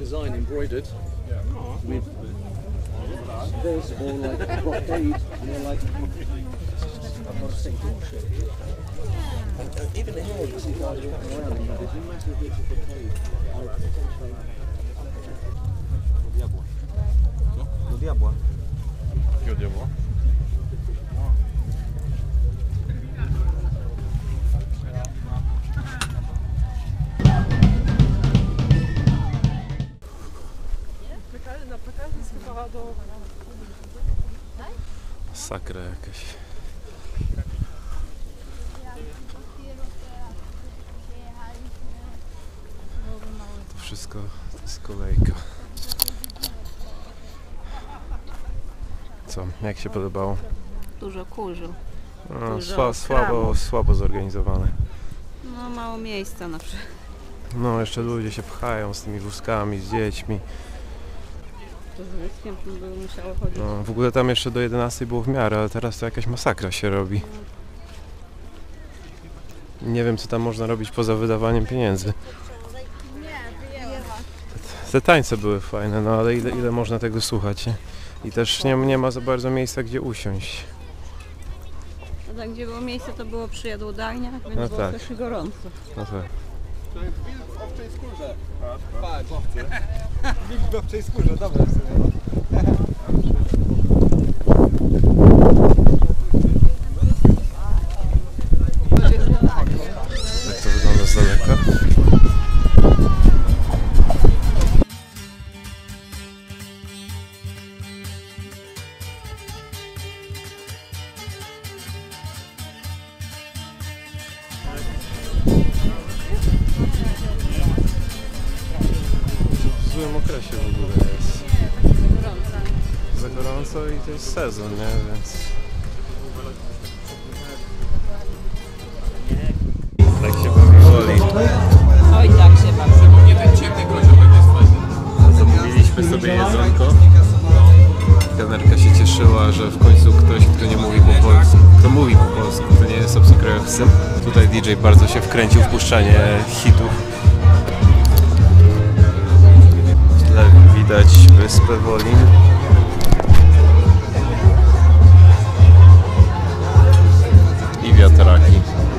design embroidered with this or like brocade, you know, like even the hair, you see guys walking around in these massive bits of brocade. Do diabła. Jakiego diabła? Na plakacie jest chyba do... Sakra jakaś. To wszystko to jest kolejka. Co? Jak się podobało? Dużo kurzu. No, Dużo słabo zorganizowane. No mało miejsca na przykład. No jeszcze ludzie się pchają z tymi wózkami, z dziećmi. To z wózkiem by musiało chodzić. No, w ogóle tam jeszcze do 11 było w miarę, ale teraz to jakaś masakra się robi. Nie wiem co tam można robić poza wydawaniem pieniędzy. Te tańce były fajne, no ale ile można tego słuchać, nie? I też nie ma za bardzo miejsca gdzie usiąść. A tam gdzie było miejsce to było przy jadłodajniach, więc No było tak. też gorąco. No tak. To jest wilk w owczej skórze. Patrz. Wilk w owczej skórze, dobra w sumie. Jak to wygląda z daleka? W złym okresie w ogóle jest. Za gorąco i to jest sezon, nie? Więc... Tak się bawi. Oj tak się bawi. Zamówiliśmy sobie jedzonko. Kelnerka się cieszyła, że w końcu ktoś, kto nie mówi po polsku, kto mówi po polsku, to nie jest obcokrajowcem. Tutaj DJ bardzo się wkręcił w puszczanie hitów. W tle widać wyspę Wolin. I wiatraki.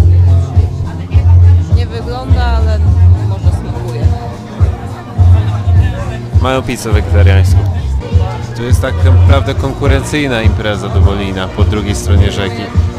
Nie wygląda, ale może smakuje. Mają pizzę wegetariańską. To jest tak naprawdę konkurencyjna impreza do Wolina po drugiej stronie rzeki.